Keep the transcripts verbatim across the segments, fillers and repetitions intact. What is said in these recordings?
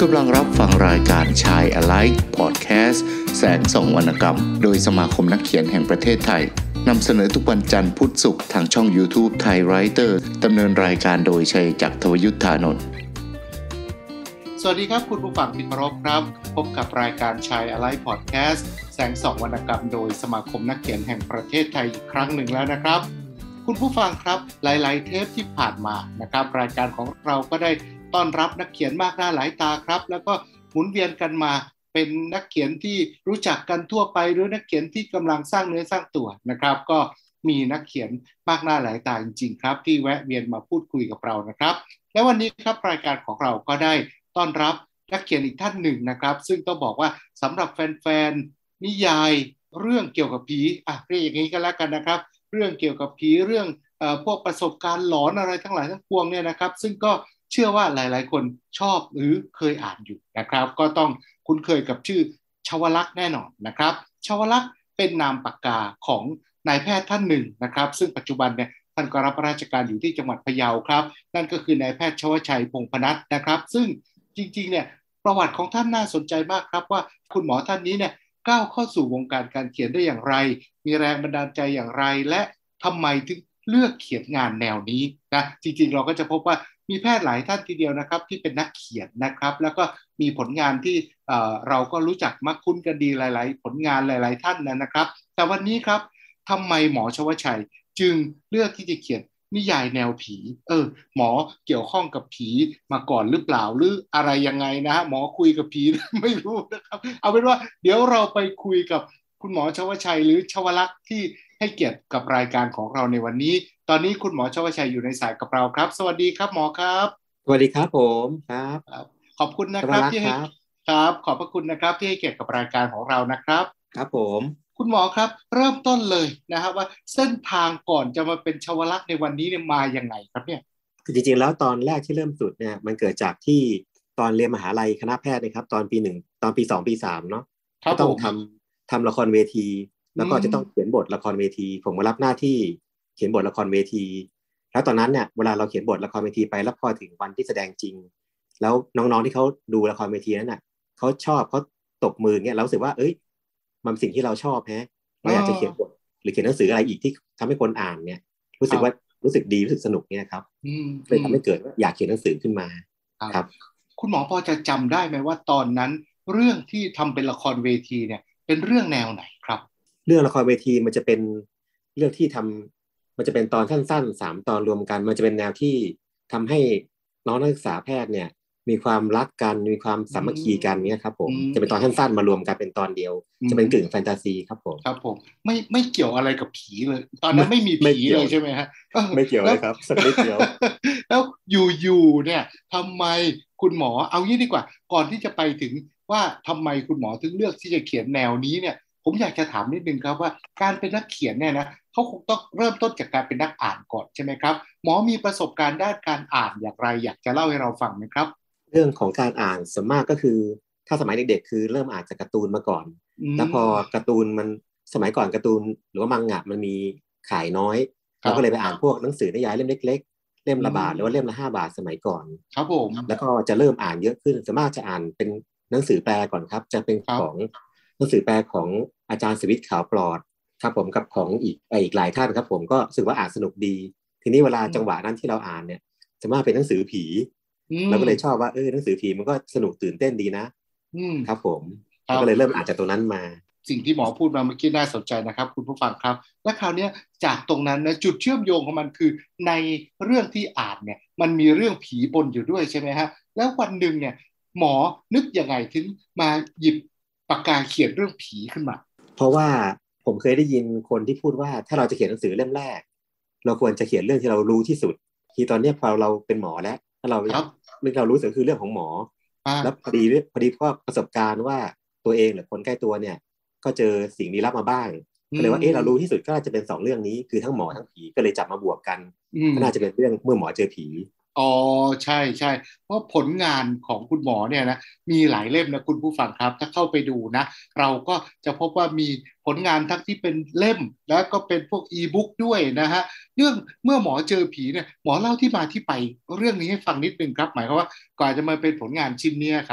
กำลังรับฟังรายการชาย Alike Podcast แสงส่องวรรณกรรมโดยสมาคมนักเขียนแห่งประเทศไทยนำเสนอทุกวันจันทร์พุธศุกร์ทางช่อง YouTube Thai Writer ดำเนินรายการโดยชัยจักร ทวยุทธานนท์สวัสดีครับคุณผู้ฟังที่เคารพครับพบกับรายการชาย Alike Podcast แสงส่องวรรณกรรมโดยสมาคมนักเขียนแห่งประเทศไทยอีกครั้งหนึ่งแล้วนะครับคุณผู้ฟังครับหลายๆเทปที่ผ่านมานะครับรายการของเราก็ได้ต้อนรับนักเขียนมากหน้าหลายตาครับแล้วก็หมุนเวียนกันมาเป็นนักเขียนที่รู้จักกันทั่วไปหรือนักเขียนที่กำลังสร้างเนื้อสร้างตัวนะครับก็มีนักเขียนมากหน้าหลายตาจริงๆครับที่แวะเวียนมาพูดคุยกับเรานะครับและวันนี้ครับรายการของเราก็ได้ต้อนรับนักเขียนอีกท่านหนึ่งนะครับซึ่งต้องบอกว่าสำหรับแฟนๆนิยายเรื่องเกี่ยวกับผีอ่ะเรียกอย่างนี้ก็แล้วกันนะครับเรื่องเกี่ยวกับผีเรื่องเอ่อพวกประสบการณ์หลอนอะไรทั้งหลายทั้งปวงเนี่ยนะครับซึ่งก็เชื่อว่าหลายๆคนชอบหรือเคยอ่านอยู่นะครับก็ต้องคุ้นเคยกับชื่อชวลักษณ์แน่นอนนะครับชวลักษณ์เป็นนามปากกาของนายแพทย์ท่านหนึ่งนะครับซึ่งปัจจุบันเนี่ยท่านก็รับราชการอยู่ที่จังหวัดพะเยาครับนั่นก็คือนายแพทย์ชวชัยพงษ์พนัสนะครับซึ่งจริงๆเนี่ยประวัติของท่านน่าสนใจมากครับว่าคุณหมอท่านนี้เนี่ยก้าวเข้าสู่วงการการเขียนได้อย่างไรมีแรงบันดาลใจอย่างไรและทำไมถึงเลือกเขียนงานแนวนี้นะจริงๆเราก็จะพบว่ามีแพทย์หลายท่านทีเดียวนะครับที่เป็นนักเขียนนะครับแล้วก็มีผลงานที่เอ่อเราก็รู้จักมักคุ้นกันดีหลายๆผลงานหลายๆท่านนะครับแต่วันนี้ครับทำไมหมอชวชัยจึงเลือกที่จะเขียนนิยายแนวผีเออหมอเกี่ยวข้องกับผีมาก่อนหรือเปล่าหรืออะไรยังไงนะหมอคุยกับผี ไม่รู้นะครับเอาเป็นว่าเดี๋ยวเราไปคุยกับคุณหมอชวชัยหรือชวลักษณ์ที่ให้เกียรติกับรายการของเราในวันนี้ตอนนี้คุณหมอชวชัยอยู่ในสายกับเราครับสวัสดีครับหมอครับสวัสดีครับผมครับขอบคุณนะครับที่ให้ครับขอบพระคุณนะครับที่ให้เกียรติกับรายการของเรานะครับครับผมคุณหมอครับเริ่มต้นเลยนะครับว่าเส้นทางก่อนจะมาเป็นชวลักษณ์ในวันนี้เนี่ยมายังไงครับเนี่ยคือจริงๆแล้วตอนแรกที่เริ่มสุดเนี่ยมันเกิดจากที่ตอนเรียนมหาลัยคณะแพทย์นะครับตอนปีหนึ่งตอนปีสองปีสามเนาะก็ต้องทำทำละครเวทีแล้วก็จะต้องเขียนบทละครเวทีผมมารับหน้าที่เขียนบทละครเวทีแล้วตอนนั้นเนี่ยเวลาเราเขียนบทละครเวทีไปแล้วพอถึงวันที่แสดงจริงแล้วน้องๆที่เขาดูละครเวทีนั้นน่ะเขาชอบเขาตบมือเนี่ยเรารู้สึกว่าเอ้ยมันสิ่งที่เราชอบแฮะเราอยากจะเขียนบทหรือเขียนหนังสืออะไรอีกที่ทำให้คนอ่านเนี่ยรู้สึกว่ารู้สึกดีรู้สึกสนุกเนี่ยครับเลยทำให้เกิดอยากเขียนหนังสือขึ้นมาครับคุณหมอพอจะจำได้ไหมว่าตอนนั้นเรื่องที่ทำเป็นละครเวทีเนี่ยเป็นเรื่องแนวไหนครับเรื่องละครเวทีมันจะเป็นเรื่องที่ทำมันจะเป็นตอนสั้นๆสามตอนรวมกันมันจะเป็นแนวที่ทำให้น้องนักศึกษาแพทย์เนี่ยมีความรักกันมีความสามัคคีกันเนี่ยครับผมจะเป็นตอนสั้นๆมารวมกันเป็นตอนเดียวจะเป็นกึ่งแฟนตาซีครับผมครับผมไม่ไม่เกี่ยวอะไรกับผีเลยตอนนั้นไม่มีผีเลยใช่ไหมฮะไม่เกี่ยวเลยครับสักนิดเดียวแล้วอยู่ๆเนี่ยทำไมคุณหมอเอางี้ดีกว่าก่อนที่จะไปถึงว่าทำไมคุณหมอถึงเลือกที่จะเขียนแนวนี้เนี่ยผมอยากจะถามนิดนึงครับว่าการเป็นนักเขียนเนี่ยนะเขาคงต้องเริ่มต้นจากการเป็นนักอ่านก่อนใช่ไหมครับหมอมีประสบการณ์ด้านการอ่านอย่างไรอยากจะเล่าให้เราฟังไหมครับเรื่องของการอ่านส่วนมากก็คือถ้าสมัยเด็กๆคือเริ่มอ่านจากการ์ตูนมาก่อนแล้วพอการ์ตูนมันสมัยก่อนการ์ตูนหรือว่ามังงะมันมีขายน้อยเราก็เลยไปอ่านพวกหนังสือนิยายเล่มเล็กๆเล่มละบาทหรือว่าเล่มละห้าบาทสมัยก่อนครับผมแล้วก็จะเริ่มอ่านเยอะขึ้นส่วนมากจะอ่านเป็นหนังสือแปลก่อนครับจะเป็นของหนังสือแปลของอาจารย์สวิทย์ขาวปลอดครับผมกับของอีกอีกหลายท่านครับผมก็รู้สึกว่าอ่านสนุกดีทีนี้เวลาจังหวะนั้นที่เราอ่านเนี่ยจะมาเป็นหนังสือผีเราก็เลยชอบว่าเออหนังสือผีมันก็สนุกตื่นเต้นดีนะครับผมก็เลยเริ่มอ่านจากตรงนั้นมาสิ่งที่หมอพูดมาเมื่อกี้น่าสนใจนะครับคุณผู้ฟังครับและคราวนี้จากตรงนั้นนะจุดเชื่อมโยงของมันคือในเรื่องที่อ่านเนี่ยมันมีเรื่องผีปนอยู่ด้วยใช่ไหมฮะแล้ววันหนึ่งเนี่ยหมอนึกยังไงถึงมาหยิบปากกาเขียนเรื่องผีขึ้นมาเพราะว่าผมเคยได้ยินคนที่พูดว่าถ้าเราจะเขียนหนังสือเล่มแรกเราควรจะเขียนเรื่องที่เรารู้ที่สุดที่ตอนนี้พอเราเป็นหมอแล้วถ้าเราเรื่องเรารู้สึกคือเรื่องของหมอแล้วพอดีพอดีเพราะประสบการณ์ว่าตัวเองหรือคนใกล้ตัวเนี่ยก็เจอสิ่งลี้ลับมาบ้างก็เลยว่าเออเรารู้ที่สุดก็น่าจะเป็นสองเรื่องนี้คือทั้งหมอทั้งผีก็เลยจับมาบวกกันก็น่าจะเป็นเรื่องเมื่อหมอเจอผีอ๋อใช่ใช่เพราะผลงานของคุณหมอเนี่ยนะมีหลายเล่มนะคุณผู้ฟังครับถ้าเข้าไปดูนะเราก็จะพบว่ามีผลงานทั้งที่เป็นเล่มแล้วก็เป็นพวกอีบุ๊กด้วยนะฮะเรื่องเมื่อหมอเจอผีเนี่ยหมอเล่าที่มาที่ไปเรื่องนี้ให้ฟังนิดนึงครับหมายความว่าก่อนจะมาเป็นผลงานชิ้นนี้ครับ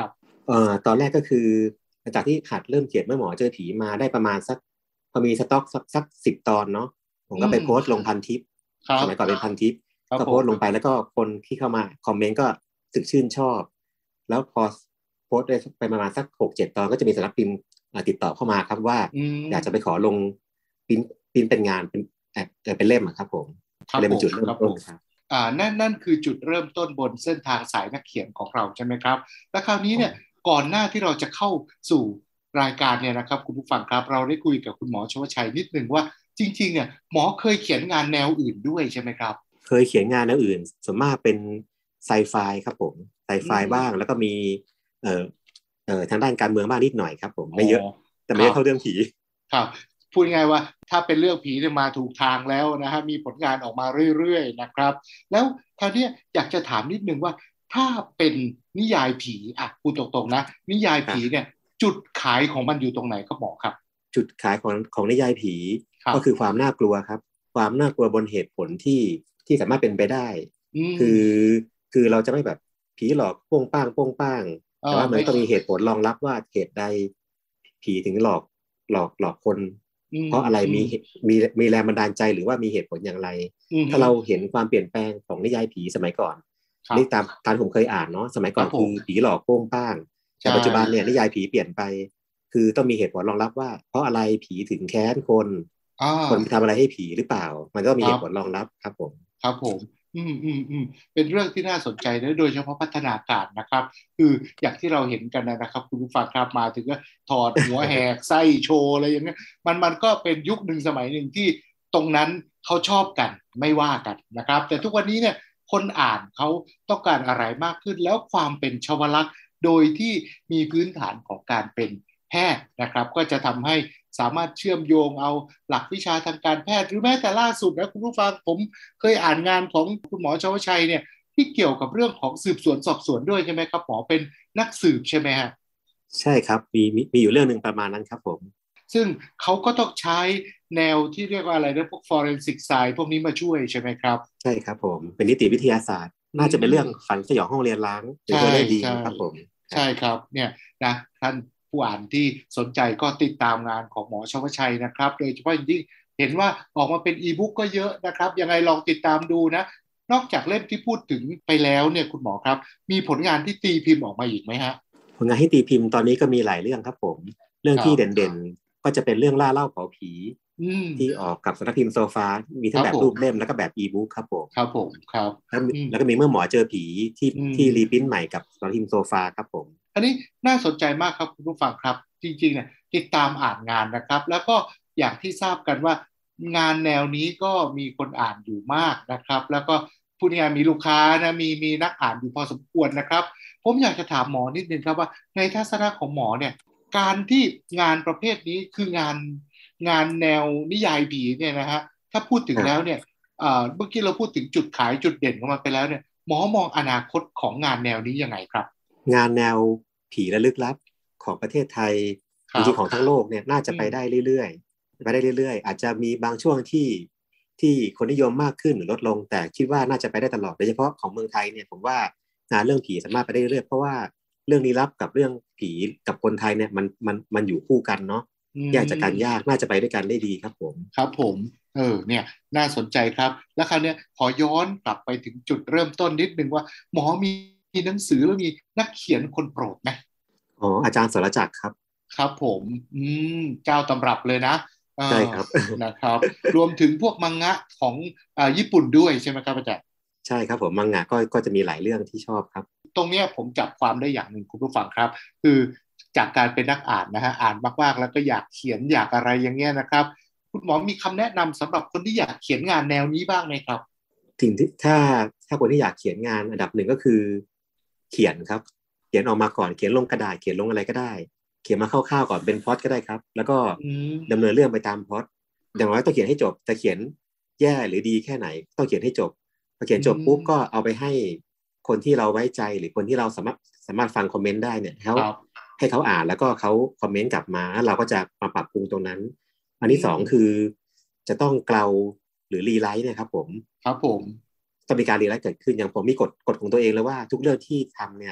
เอ่อตอนแรกก็คือหลังจากที่หัดเริ่มเขียนเมื่อหมอเจอผีมาได้ประมาณสักพอมีสต็อกสักสักสิบตอนเนาะผมก็ไปโพสต์ลงพันทิปสมัยก่อนเป็นพันทิปก็โพสต์ลงไปแล้วก็คนที่เข้ามาคอมเมนต์ก็สึกชื่นชอบแล้วพอโพสต์ได้ไปประมาณสักหกเจ็ดตอนก็จะมีสำนักพิมพ์ติดต่อเข้ามาครับว่าอยากจะไปขอลงพิมพ์พิมพ์เป็นงานเป็นเป็นเล่มครับผมเลยเป็นจุดเริ่มต้นครับอ่านั่นนั่นคือจุดเริ่มต้นบนเส้นทางสายนักเขียนของเราใช่ไหมครับและคราวนี้เนี่ยก่อนหน้าที่เราจะเข้าสู่รายการเนี่ยนะครับคุณผู้ฟังครับเราได้คุยกับคุณหมอชวชัยนิดนึงว่าจริงๆเนี่ยหมอเคยเขียนงานแนวอื่นด้วยใช่ไหมครับเคยเขียนงานแนวอื่นส่วนมากเป็นไซไฟครับผมไซไฟบ้างแล้วก็มีเอ่อเอ่อทางด้านการเมืองบ้างนิดหน่อยครับผมไม่เยอะแต่ไม่ได้เข้าเรื่องผีครับพูดง่ายว่าถ้าเป็นเรื่องผีเนี่ยมาถูกทางแล้วนะฮะมีผลงานออกมาเรื่อยๆนะครับแล้วคราวนี้อยากจะถามนิดนึงว่าถ้าเป็นนิยายผีอ่ะพูดตรงๆนะนิยายผีเนี่ยจุดขายของมันอยู่ตรงไหนครับหมอครับจุดขายของของนิยายผีก็คือความน่ากลัวครับความน่ากลัวบนเหตุผลที่ที่สามารถเป็นไปได้คือคือเราจะไม่แบบผีหลอกโป้งป้างโป้งป้างแต่ว่ามันต้องมีเหตุผลรองรับว่าเหตุใดผีถึงหลอกหลอกหลอกคนเพราะอะไรมีมีมีแรงบันดาลใจหรือว่ามีเหตุผลอย่างไรถ้าเราเห็นความเปลี่ยนแปลงของนิยายผีสมัยก่อนนี่ตามตามผมเคยอ่านเนาะสมัยก่อนคือผีหลอกโป้งป้างแต่ปัจจุบันเนี่ยนิยายผีเปลี่ยนไปคือต้องมีเหตุผลรองรับว่าเพราะอะไรผีถึงแค้นคนคนทำอะไรให้ผีหรือเปล่ามันก็มีเหตุผลรองรับครับผมครับผมอืมอืมอืมเป็นเรื่องที่น่าสนใจนะโดยเฉพาะพัฒนาการนะครับคืออย่างที่เราเห็นกันนะครับคุณผู้ฟังครับมาถึงก็ถอดหัวแหกไส้โชว์อะไรอย่างเงี้ยมันมันก็เป็นยุคหนึ่งสมัยหนึ่งที่ตรงนั้นเขาชอบกันไม่ว่ากันนะครับแต่ทุกวันนี้เนี่ยคนอ่านเขาต้องการอะไรมากขึ้นแล้วความเป็นชวลักษณ์โดยที่มีพื้นฐานของการเป็นแพทย์นะครับก็จะทำให้สามารถเชื่อมโยงเอาหลักวิชาทางการแพทย์หรือแม้แต่ล่าสุดนะคุณผู้ฟังผมเคยอ่านงานของคุณหมอชวชัยเนี่ยที่เกี่ยวกับเรื่องของสืบสวนสอบสวนด้วยใช่ไหมครับหมอเป็นนักสืบใช่ไหมฮะใช่ครับมีมีอยู่เรื่องนึงประมาณนั้นครับผมซึ่งเขาก็ต้องใช้แนวที่เรียกว่าอะไรนะพวก forensic science พวกนี้มาช่วยใช่ไหมครับใช่ครับผมเป็นนิติวิทยาศาสตร์น่าจะเป็นเรื่องฝันสยองห้องเรียนร้างเป็นตัวได้ดีครับผมใช่ครับเนี่ยนะท่านผู้อ่านที่สนใจก็ติดตามงานของหมอชวชัยนะครับโดยเฉพาะอย่างยิ่งเห็นว่าออกมาเป็นอีบุ๊กก็เยอะนะครับยังไงลองติดตามดูนะนอกจากเล่มที่พูดถึงไปแล้วเนี่ยคุณหมอครับมีผลงานที่ตีพิมพ์ออกมาอีกไหมฮะผลงานที่ตีพิมพ์ตอนนี้ก็มีหลายเรื่องครับผมเรื่องที่เด่นๆก็จะเป็นเรื่องล่าเล่าเผาผีที่ออกกับสำนักพิมพ์โซฟามีทั้งแบบรูปเล่มแล้วก็แบบอีบุ๊กครับผมครับผมครับแล้วก็มีเมื่อหมอเจอผีที่ที่รีพิมพ์ใหม่กับสำนักพิมพ์โซฟาครับผมอันนี้น่าสนใจมากครับคุณผู้ฟังครับจริงๆเนี่ยติดตามอ่านงานนะครับแล้วก็อย่างที่ทราบกันว่างานแนวนี้ก็มีคนอ่านอยู่มากนะครับแล้วก็ผู้งานมีลูกค้านะมีมีนักอ่านอยู่พอสมควรนะครับผมอยากจะถามหมอนิดนึงครับว่าในทัศนะของหมอเนี่ยการที่งานประเภทนี้คืองานงานแนวนิยายผีเนี่ยนะฮะถ้าพูดถึงแล้วเนี่ยเมื่อกี้เราพูดถึงจุดขายจุดเด่นของมันไปแล้วเนี่ยหมอมองอนาคตของงานแนวนี้ยังไงครับงานแนวผีและลึกลับของประเทศไทยจริงๆของทั้งโลกเนี่ยน่าจะไปได้เรื่อยๆไปได้เรื่อยๆอาจจะมีบางช่วงที่ที่คนนิยมมากขึ้นหรือลดลงแต่คิดว่าน่าจะไปได้ตลอดโดยเฉพาะของเมืองไทยเนี่ยผมว่างานเรื่องผีสามารถไปได้เรื่อยๆเพราะว่าเรื่องลี้ลับกับเรื่องผีกับคนไทยเนี่ยมันมันมันอยู่คู่กันเนาะแยกจากกันยากน่าจะไปด้วยกันได้ดีครับผมครับผมเออเนี่ยน่าสนใจครับแล้วคราวนี้ขอย้อนกลับไปถึงจุดเริ่มต้นนิดนึงว่าหมอมีมีหนังสือแล้วมีนักเขียนคนโปรดไหมอ๋ออาจารย์สรจักรครับครับผมอืมเจ้าตำรับเลยนะใช่ครับนะครับรวมถึงพวกมังงะของอ่าญี่ปุ่นด้วยใช่ไหมครับอาจารย์ใช่ครับผมมังงะก็ก็จะมีหลายเรื่องที่ชอบครับตรงนี้ผมจับความได้อย่างหนึ่งคุณผู้ฟังครับคือจากการเป็นนักอ่านนะฮะอ่านมากๆแล้วก็อยากเขียนอยากอะไรอย่างเงี้ยนะครับคุณหมอมีคำแนะนำสำหรับคนที่อยากเขียนงานแนวนี้บ้างไหมครับสิ่งที่ถ้าถ้าคนที่อยากเขียนงานอันดับหนึ่งก็คือเขียนครับเขียนออกมาก่อนเขียนลงกระดาษเขียนลงอะไรก็ได้เขียนมาคร่าวๆก่อนเป็นพล็อตก็ได้ครับแล้วก็ดำเนินเรื่องไปตามพล็อตอย่างน้อยต้องเขียนให้จบจะเขียนแย่หรือดีแค่ไหนต้องเขียนให้จบพอเขียนจบปุ๊บก็เอาไปให้คนที่เราไว้ใจหรือคนที่เราสามารถสามารถฟังคอมเมนต์ได้เนี่ยเขาให้เขาอ่านแล้วก็เขาคอมเมนต์กลับมาเราก็จะมาปรับปรุงตรงนั้นอันที่สองคือจะต้องเกลาหรือรีไลท์นะครับผมครับผมต้องมีการรีไลท์เกิดขึ้นอย่างผมมีกฎกฎของตัวเองเลยว่าทุกเรื่องที่ทำเนี่ย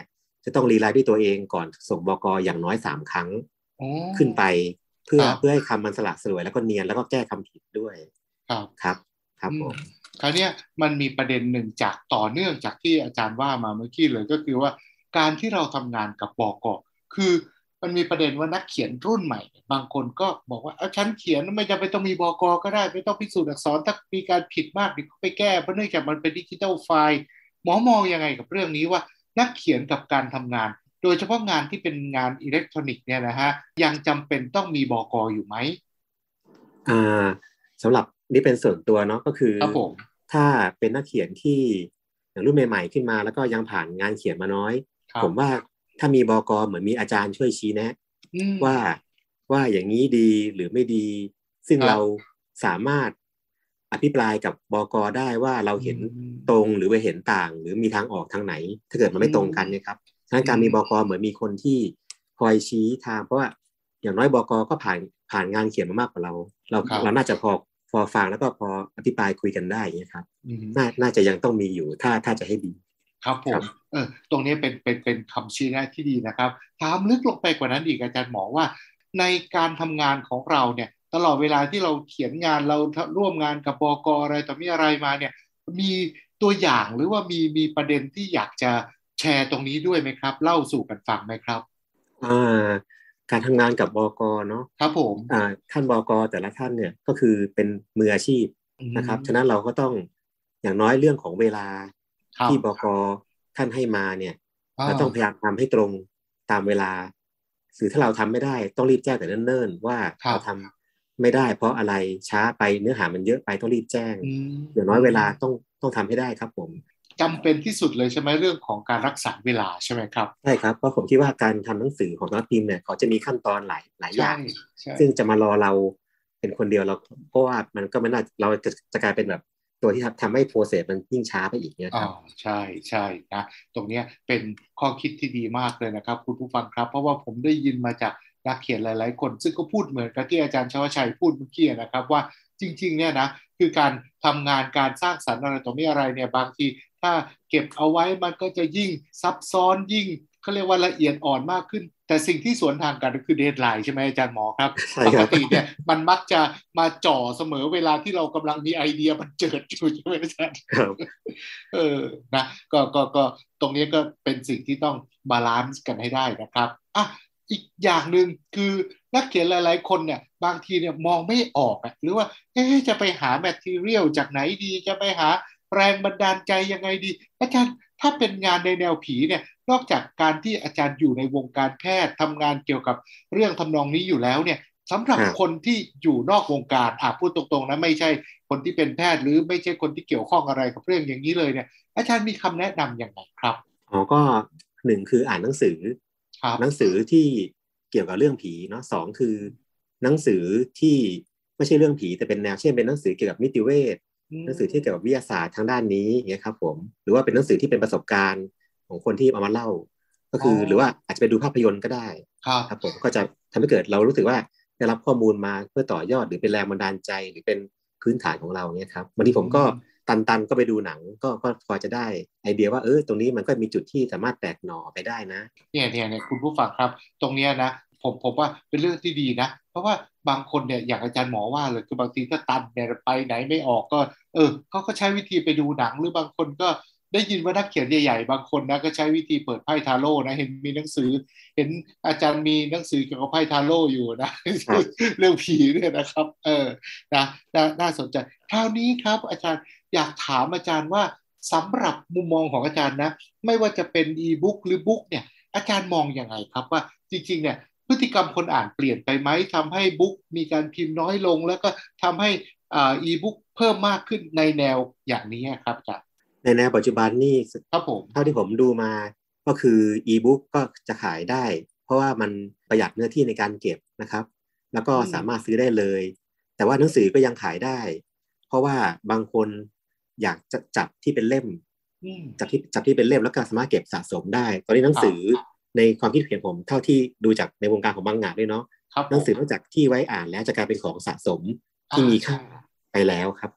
จะต้องรีไลท์ด้วยตัวเองก่อนส่งบก.อย่างน้อยสามครั้งขึ้นไปเพื่อเพื่อให้คำมันสละสลวยแล้วก็เนียนแล้วก็แก้คำผิดด้วยครับครับครับผมคราวนี้มันมีประเด็นหนึ่งจากต่อเนื่องจากที่อาจารย์ว่ามาเมื่อกี้เลยก็คือว่าการที่เราทำงานกับบก.คือมันมีประเด็นว่านักเขียนรุ่นใหม่บางคนก็บอกว่าเอาฉันเขียนไม่จำเป็นต้องมีบก.ก็ได้ไม่ต้องพิสูจน์อักษรถ้ามีการผิดมากเดี๋ยวไปแก้เพราะเนื่องจากมันเป็นดิจิทัลไฟล์หมอมองยังไงกับเรื่องนี้ว่านักเขียนกับการทำงานโดยเฉพาะงานที่เป็นงานอิเล็กทรอนิกส์เนี่ยนะฮะยังจำเป็นต้องมีบก.อยู่ไหมอ่าสำหรับนี่เป็นส่วนตัวเนาะก็คือถ้าเป็นนักเขียนที่อย่างรุ่นใหม่ๆขึ้นมาแล้วก็ยังผ่านงานเขียนมาน้อยผมว่าถ้ามีบก.เหมือนมีอาจารย์ช่วยชี้แนะว่าว่าอย่างนี้ดีหรือไม่ดีซึ่งเราสามารถอภิปรายกับบก.ได้ว่าเราเห็นตรงหรือไปเห็นต่างหรือมีทางออกทางไหนถ้าเกิดมันไม่ตรงกันนะครับฉะนั้นการมีบก.เหมือนมีคนที่คอยชี้ทางเพราะว่าอย่างน้อยบก.ก็ผ่านผ่านงานเขียนมามากกว่าเราเราเราน่าจะพอพอฟังแล้วก็พออภิปรายคุยกันได้อย่างนี้ครับน่าน่าจะยังต้องมีอยู่ถ้าถ้าจะให้ดีครับผมเออตรงนี้เป็นเป็นเป็นคำชี้แนะที่ดีนะครับถามลึกลงไปกว่านั้นอีกอาจารย์หมอว่าในการทำงานของเราเนี่ยตลอดเวลาที่เราเขียนงานเราร่วมงานกับบก.อะไรต่อมีอะไรมาเนี่ยมีตัวอย่างหรือว่ามีมีประเด็นที่อยากจะแชร์ตรงนี้ด้วยไหมครับเล่าสู่กันฟังไหมครับอ่าการทำงานกับบก.เนาะครับผมอ่าท่านบก.แต่ละท่านเนี่ยก็คือเป็นมืออาชีพนะครับฉะนั้นเราก็ต้องอย่างน้อยเรื่องของเวลาที่บก.ท่านให้มาเนี่ยเราต้องพยายามทำให้ตรงตามเวลาหรือถ้าเราทำไม่ได้ต้องรีบแจ้งแต่เนิ่นๆว่าเราทำไม่ได้เพราะอะไรช้าไปเนื้อหามันเยอะไปต้องรีบแจ้งอย่างน้อยเวลาต้องต้องทำให้ได้ครับผมจำเป็นที่สุดเลยใช่ไหมเรื่องของการรักษาเวลาใช่ไหมครับใช่ครับเพราะผมคิดว่าการทำหนังสือของนักพิมพ์เนี่ยเขาจะมีขั้นตอนหลายหลายอย่างซึ่งจะมารอเราเป็นคนเดียวเราเพราะว่ามันก็ไม่น่าเราจะจะกลายเป็นแบบตัวที่ทำให้โปรเซสมันยิ่งช้าไปอีกเนี่ยครับอ๋อใช่ใช่นะตรงนี้เป็นข้อคิดที่ดีมากเลยนะครับคุณผู้ฟังครับเพราะว่าผมได้ยินมาจากนักเขียนหลายๆคนซึ่งก็พูดเหมือนกับที่อาจารย์ชวชัยพูดเมื่อกี้นะครับว่าจริงๆเนี่ยนะคือการทำงานการสร้างสรรค์อะไรต่อมีอะไรเนี่ยบางทีถ้าเก็บเอาไว้มันก็จะยิ่งซับซ้อนยิ่งเขาเรียกว่าละเอียดอ่อนมากขึ้นแต่สิ่งที่สวนทางกันก็คือเดดไลน์ใช่ไหมอาจารย์หมอครับปกติเนี่ยมันมักจะมาจ่อเสมอเวลาที่เรากำลังมีไอเดียมันเจิดอยู่ใช่ไหมอาจารย์เออนะก็ก็ก็ตรงนี้ก็เป็นสิ่งที่ต้องบาลานซ์กันให้ได้นะครับอ่ะอีกอย่างหนึ่งคือนักเขียนหลายๆคนเนี่ยบางทีเนี่ยมองไม่ออกอ่ะหรือว่าเอ๊ะจะไปหาแมททีเรียลจากไหนดีจะไปหาแรงบันดาลใจยังไงดีอาจารย์ถ้าเป็นงานในแนวผีเนี่ยนอกจากการที่อาจารย์อยู่ในวงการแพทย์ทำงานเกี่ยวกับเรื่องทำนองนี้อยู่แล้วเนี่ยสำหรับคนที่อยู่นอกวงการอ่ะพูดตรงๆนะไม่ใช่คนที่เป็นแพทย์หรือไม่ใช่คนที่เกี่ยวข้องอะไรกับเรื่องอย่างนี้เลยเนี่ยอาจารย์มีคำแนะนำอย่างไรครับอ๋อก็หนึ่งคืออ่านหนังสือหนังสือที่เกี่ยวกับเรื่องผีเนาะสองคือหนังสือที่ไม่ใช่เรื่องผีแต่เป็นแนวเช่นเป็นหนังสือเกี่ยวกับนิติเวชหนังสือที่เกี่ยวกับวิทยาศาสตร์ทางด้านนี้อย่างเงี้ยครับผมหรือว่าเป็นหนังสือที่เป็นประสบการณ์ของคนที่เอามาเล่าก็คือหรือว่าอาจจะไปดูภาพยนตร์ก็ได้ครับผมก็จะทำให้เกิดเรารู้สึกว่าได้รับข้อมูลมาเพื่อต่อยอดหรือเป็นแรงบันดาลใจหรือเป็นพื้นฐานของเราเนี่ยครับบางทีผมก็ตันๆก็ไปดูหนังก็ก็พอจะได้ไอเดียว่าเออตรงนี้มันก็มีจุดที่สามารถแตกหน่อไปได้นะเนี่ยเนี่ยเนี่ยคุณผู้ฟังครับตรงเนี้ยนะผมผมว่าเป็นเรื่องที่ดีนะเพราะว่าบางคนเนี่ยอย่างอาจารย์หมอว่าเลยคือบางทีถ้าตันเนี่ยไปไหนไม่ออกก็เออเขาก็ใช้วิธีไปดูหนังหรือบางคนก็ได้ยินว่านักเขียนใหญ่ๆบางคนนะก็ใช้วิธีเปิดไพ่ทาโร่นะเห็นมีหนังสือเห็นอาจารย์มีหนังสือเกี่ยวกับไพ่ทาโร่อยู่นะเรื่องผีเนี่ยนะครับเออนะน่าสนใจคราวนี้ครับอาจารย์อยากถามอาจารย์ว่าสำหรับมุมมองของอาจารย์นะไม่ว่าจะเป็นอีบุ๊กหรือบุ๊กเนี่ยอาจารย์มองยังไงครับว่าจริงๆเนี่ยพฤติกรรมคนอ่านเปลี่ยนไปไหมทำให้บุ๊กมีการพิมพ์น้อยลงแล้วก็ทำให้อ่าอีบุ๊กเพิ่มมากขึ้นในแนวอย่างนี้ครับอาจารย์ในแนวปัจจุบันนี่ครับผมเท่าที่ผมดูมาก็คืออีบุ๊กก็จะขายได้เพราะว่ามันประหยัดเนื้อที่ในการเก็บนะครับแล้วก็สามารถซื้อได้เลยแต่ว่าหนังสือก็ยังขายได้เพราะว่าบางคนอยากจะจับที่เป็นเล่มจับที่จับที่เป็นเล่มแล้วก็สามารถเก็บสะสมได้ตอนนี้หนังสือในความคิดเห็นผมเท่าที่ดูจากในวงการของบางงานด้วยเนาะหนังสือนอกจากที่ไว้อ่านแล้วจะกลายเป็นของสะสมที่มีค่าไปแล้วครับผม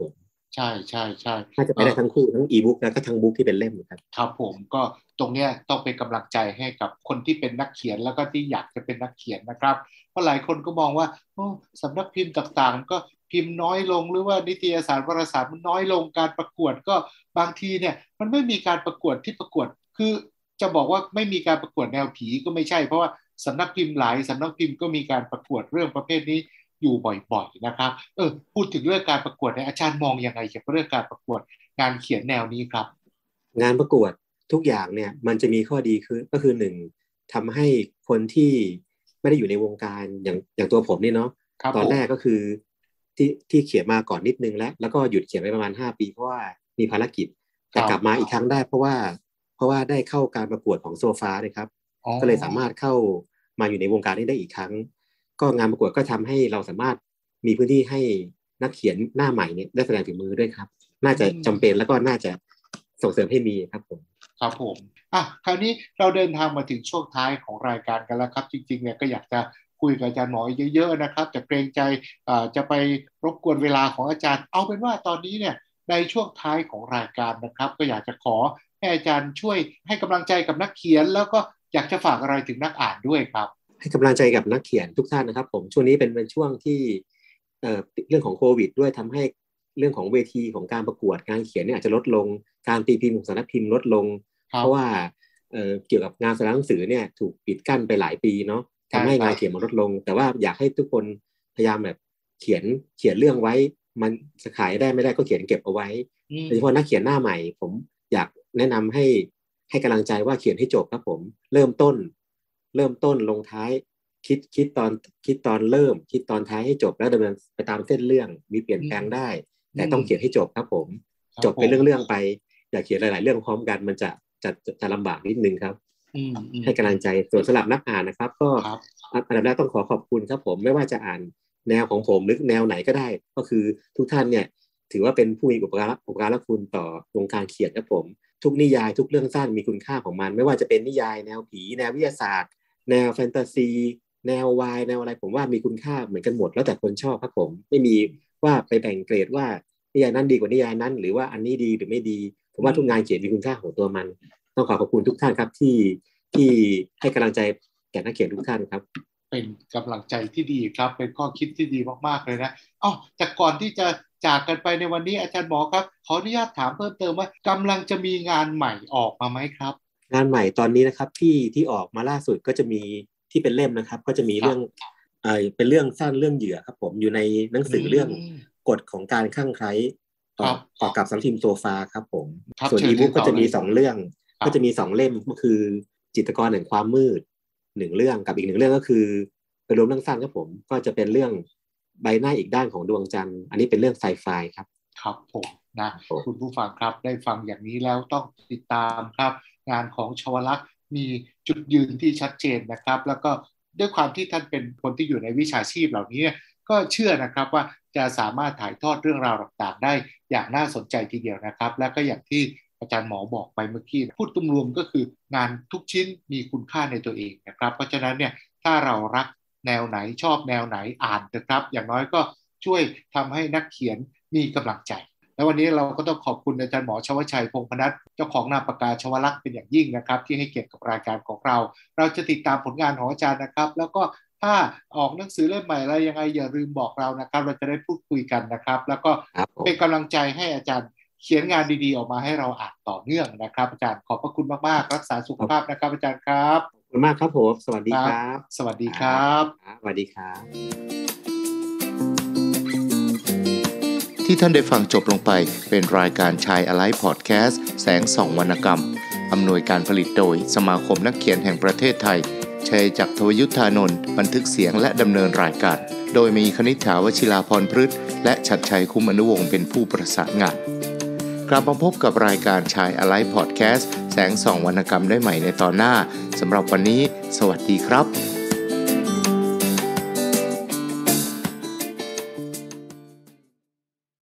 ใช่ใช่ใช่น่าจะไปได้ทั้งคู่ทั้งอีบุ๊กแล้วก็ทั้งบุ๊กที่เป็นเล่มครับครับผมก็ตรงเนี้ยต้องเป็นกำลังใจให้กับคนที่เป็นนักเขียนแล้วก็ที่อยากจะเป็นนักเขียนนะครับเพราะหลายคนก็มองว่าโอ้สำนักพิมพ์ต่างๆก็พิมพ์น้อยลงหรือว่านิตยสารวารสารมันน้อยลงการประกวดก็บางทีเนี่ยมันไม่มีการประกวดที่ประกวดคือจะบอกว่าไม่มีการประกวดแนวผีก็ไม่ใช่เพราะว่าสำนักพิมพ์หลายสำนักพิมพ์ก็มีการประกวดเรื่องประเภทนี้อยู่บ่อยๆนะครับเออพูดถึงเรื่องการประกวดเนี่ยอาจารย์มองยังไงเกี่ยวกับเรื่องการประกวดงานเขียนแนวนี้ครับงานประกวดทุกอย่างเนี่ยมันจะมีข้อดีคือก็คือหนึ่งทำให้คนที่ไม่ได้อยู่ในวงการอย่างอย่างตัวผมนี่เนาะตอนแรกก็คือที่ที่เขียนมาก่อนนิดนึงแล้วแล้วก็หยุดเขียนไปประมาณห้าปีเพราะว่ามีภารกิจแต่กลับมาอีกครั้งได้เพราะว่าเพราะว่าได้เข้าการประกวดของโซฟานะครับก็เลยสามารถเข้ามาอยู่ในวงการนี้ได้อีกครั้งก็งานประกวดก็ทำให้เราสามารถมีพื้นที่ให้นักเขียนหน้าใหม่เนี่ยได้แสดงฝีมือด้วยครับน่าจะจำเป็นแล้วก็น่าจะส่งเสริมให้มีครับผมครับผมอ่ะคราวนี้เราเดินทางมาถึงช่วงท้ายของรายการกันแล้วครับจริงๆเนี่ยก็อยากจะคุยกับอาจารย์หมอเยอะๆนะครับแต่เกรงใจอ่าจะไปรบกวนเวลาของอาจารย์เอาเป็นว่าตอนนี้เนี่ยในช่วงท้ายของรายการนะครับก็อยากจะขอให้อาจารย์ช่วยให้กำลังใจกับนักเขียนแล้วก็อยากจะฝากอะไรถึงนักอ่านด้วยครับให้กำลังใจกับนักเขียนทุกท่านนะครับผมช่วงนี้เป็นเป็นช่วงที่เอ่อเรื่องของโควิดด้วยทำให้เรื่องของเวทีของการประกวดการเขียนเนี่ยอาจจะลดลงการตีพิมพ์ของสำนักพิมพ์ลดลงเพราะว่าเอ่อเกี่ยวกับงานสำนักหนังสือเนี่ยถูกปิดกั้นไปหลายปีเนาะทำให้งานเขียนมันลดลงแต่ว่าอยากให้ทุกคนพยายามแบบเขียนเขียนเรื่องไว้มันจะขายได้ไม่ได้ก็เขียนเก็บเอาไว้โดยเฉพาะนักเขียนหน้าใหม่ผมอยากแนะนำให้ให้กำลังใจว่าเขียนให้จบครับผมเริ่มต้นเริ่มต้นลงท้ายคิดคิดตอนคิดตอนเริ่มคิดตอนท้ายให้จบแล้วดำเนินไปตามเส้นเรื่องมีเปลี่ยนแปลงได้แต่ต้องเขียนให้จบครับผมจบเป็นเรื่องๆไปอย่าเขียนหลายๆเรื่องพร้อมกันมันจะจะจะลำบากนิดนึงครับให้กำลังใจส่วนสำหรับนักอ่านนะครับก็อันดับแรกต้องขอขอบคุณครับผมไม่ว่าจะอ่านแนวของผมหรือแนวไหนก็ได้ก็คือทุกท่านเนี่ยถือว่าเป็นผู้มีอุปการะอุปการะคุณต่อวงการเขียนครับผมทุกนิยายทุกเรื่องสั้นมีคุณค่าของมันไม่ว่าจะเป็นนิยายแนวผีแนววิทยาศาสตร์แนวแฟนตาซีแนววายแนวอะไรผมว่ามีคุณค่าเหมือนกันหมดแล้วแต่คนชอบครับผมไม่มีว่าไปแบ่งเกรดว่านิยายนั้นดีกว่านิยายนั้นหรือว่าอันนี้ดีหรือไม่ดีผมว่าทุกงานเขียนมีคุณค่าของตัวมันต้องขอขอบคุณทุกท่านครับที่ที่ให้กำลังใจแก่นักเขียนทุกท่านครับเป็นกำลังใจที่ดีครับเป็นข้อคิดที่ดีมากๆเลยนะอ๋อแต่ก่อนที่จะจากกันไปในวันนี้อาจารย์หมอครับขออนุญาตถามเพิ่มเติมว่ากำลังจะมีงานใหม่ออกมาไหมครับงานใหม่ตอนนี้นะครับที่ที่ออกมาล่าสุดก็จะมีที่เป็นเล่มนะครับก็จะมีเรื่องเอ่อเป็นเรื่องสั้นเรื่องเหยื่อครับผมอยู่ในหนังสือเรื่องกฎของการคลั่งไคล้ต่อกับสำนักพิมพ์โซฟาครับผมส่วนอีบุ๊กก็จะมีสองเรื่องก็จะมีสองเล่มก็คือจิตรกรแห่งความมืดหนึ่งเรื่องกับอีกหนึ่งเรื่องก็คือเป็นรวมเรื่องสั้นครับผมก็จะเป็นเรื่องใบหน้าอีกด้านของดวงจันทร์อันนี้เป็นเรื่องไซไฟครับครับผมนะคุณผู้ฟังครับได้ฟังอย่างนี้แล้วต้องติดตามครับงานของชวลักษณ์มีจุดยืนที่ชัดเจนนะครับแล้วก็ด้วยความที่ท่านเป็นคนที่อยู่ในวิชาชีพเหล่านี้ก็เชื่อนะครับว่าจะสามารถถ่ายทอดเรื่องราวต่างๆได้อย่างน่าสนใจทีเดียวนะครับและก็อย่างที่อาจารย์หมอบอกไปเมื่อกี้พูดตุ้มรวมก็คืองานทุกชิ้นมีคุณค่าในตัวเองนะครับเพราะฉะนั้นเนี่ยถ้าเรารักแนวไหนชอบแนวไหนอ่านนะครับอย่างน้อยก็ช่วยทำให้นักเขียนมีกำลังใจและวันนี้เราก็ต้องขอบคุณอาจารย์หมอชวชัยพงษ์พนัสเจ้าของนามปากกาชวลักษณ์เป็นอย่างยิ่งนะครับที่ให้เกียรติกับรายการของเราเราจะติดตามผลงานของอาจารย์นะครับแล้วก็ถ้าออกหนังสือเล่มใหม่อะไรยังไงอย่าลืมบอกเรานะครับเราจะได้พูดคุยกันนะครับแล้วก็เป็นกำลังใจให้อาจารย์เขียนงานดีๆออกมาให้เราอ่านต่อเนื่องนะครับอาจารย์ขอบพระคุณมากๆรักษาสุขภาพนะครับอาจารย์ครับขอบคุณมากครับผมสวัสดีครับสวัสดีครับสวัสดีครับที่ท่านได้ฟังจบลงไปเป็นรายการชายอะไลฟ์พอดแคสต์แสงส่องวรรณกรรมอำนวยการผลิตโดยสมาคมนักเขียนแห่งประเทศไทยชัยจักรทวยุทธานนท์บันทึกเสียงและดำเนินรายการโดยมีคณิษฐาวชิราพรพฤกษ์และชัดชัยคุ้มอนุวงศ์เป็นผู้ประสานงานกลับมาพบกับรายการชายอะไลฟ์พอดแคสต์แสงส่องวรรณกรรมได้ใหม่ในตอนหน้าสำหรับวันนี้สวัสดีครับ